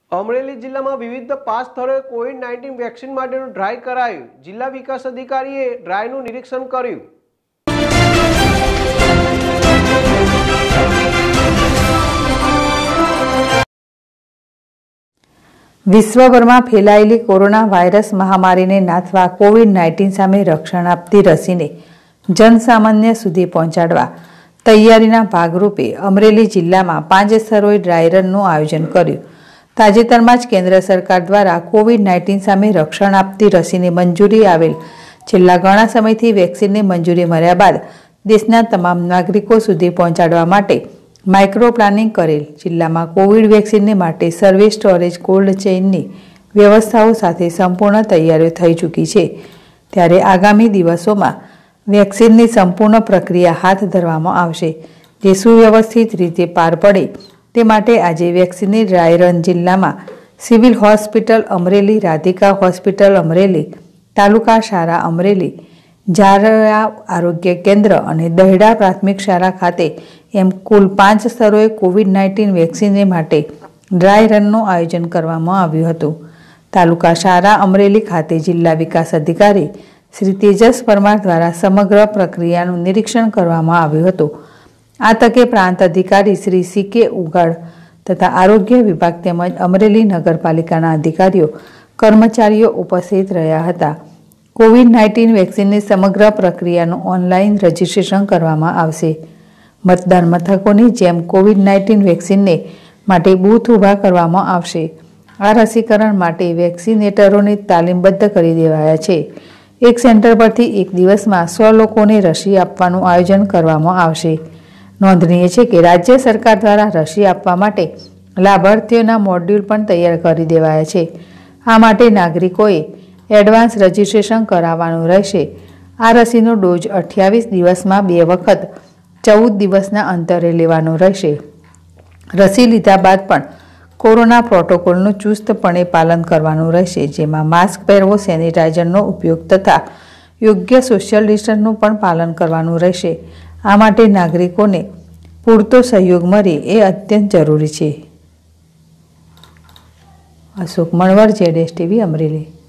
અમરેલી જિલ્લામાં વિવિધ 5 સ્થળોએ કોવિડ-19 વેક્સિન માટેનું ડ્રાય કરાયું। જિલ્લા વિકાસ અધિકારીએ ડ્રાયનું નિરીક્ષણ કર્યું। વિશ્વભરમાં ફેલાયેલી કોરોના વાયરસ મહામારીને નાથવા કોવિડ-19 સામે રક્ષણ આપતી રસીને જનસામાન્ય સુધી પહોંચાડવા તૈયારીના ભાગરૂપે અમરેલી જિલ્લામાં 5 સ્થળોએ ડ્રાય રનનું આયોજન કર્યું। તાજેતરમાં જ કેન્દ્ર સરકાર દ્વારા કોવિડ-19 સામે રક્ષણ આપતી રસીને મંજૂરી આવેલ છેલ્લા ઘણા સમયથી વેક્સિનને મંજૂરી મળ્યા બાદ દેશના તમામ નાગરિકો સુધી પહોંચાડવા માટે માઇક્રો પ્લાનિંગ કરેલ જિલ્લામાં કોવિડ વેક્સિનને માટે સર્વે સ્ટોરેજ કોલ્ડ ચેઇનની વ્યવસ્થાઓ સાથે સંપૂર્ણ તૈયારીઓ થઈ ચૂકી છે। ત્યારે આગામી દિવસોમાં વેક્સિનની સંપૂર્ણ પ્રક્રિયા હાથ ધરવામાં આવશે, જે સુવ્યવસ્થિત રીતે પાર પડે તે માટે આજે વેક્સિનની ડ્રાય રન જિલ્લામાં civil hospital Amreli, Radhika hospital Amreli, taluka શાળા અમરેલી, ઝારયા આરોગ્ય કેન્દ્ર અને દહેડા પ્રાથમિક શાળા ખાતે એમ કુલ 5 સ્થળોએ કોવિડ-19 વેક્સિન માટે ડ્રાય રનનું આયોજન કરવામાં આવ્યું હતું। તાલુકા શાળા અમરેલી ખાતે જિલ્લા વિકાસ અધિકારી શ્રી તેજસ પરમાર દ્વારા સમગ્ર પ્રક્રિયાનું નિરીક્ષણ કરવામાં આવ્યું હતું। આ તકે પ્રાંત અધિકારી શ્રી સી.કે. ઉગાડ તથા આરોગ્ય વિભાગ તેમજ અમરેલી નગરપાલિકાના અધિકારીઓ કર્મચારીઓ ઉપસ્થિત રહ્યા હતા। કોવિડ-19 વેક્સિનની સમગ્ર પ્રક્રિયાનું ઓનલાઈન રજીસ્ટ્રેશન કરવામાં આવશે। મતદાન મથકોની જેમ કોવિડ-19 વેક્સિનને માટે બૂથ ઊભા કરવામાં આવશે। આ રસીકરણ માટે વેક્સિનેટરોને તાલીમબદ્ધ કરી દેવાયા છે। એક સેન્ટર પરથી એક દિવસમાં 100 લોકોને રસી આપવાનું આયોજન કરવામાં આવશે। નોંધનીય છે કે રાજ્ય સરકાર દ્વારા રસી આપવા માટે લાભાર્થીઓના મોડ્યુલ પણ તૈયાર કરી દેવાયા છે। આ માટે નાગરિકોએ એડવાન્સ રજીસ્ટ્રેશન કરાવવાનું રહેશે। આ રસીનો ડોઝ 28 દિવસમાં 2 વખત 14 દિવસના અંતરે લેવાનો રહેશે। રસી લીધા બાદ પણ કોરોના પ્રોટોકોલનું ચુસ્તપણે પાલન કરવાનું રહેશે, જેમાં માસ્ક પહેરવો, સેનિટાઈઝરનો ઉપયોગ તથા યોગ્ય સોશિયલ ડિસ્ટન્સનું પણ પાલન કરવાનું રહેશે। આ માટે નાગરિકોને પૂરતો સહયોગ મળે એ અત્યંત જરૂરી છે। અશોક મણવર, ZSTV અમરેલી।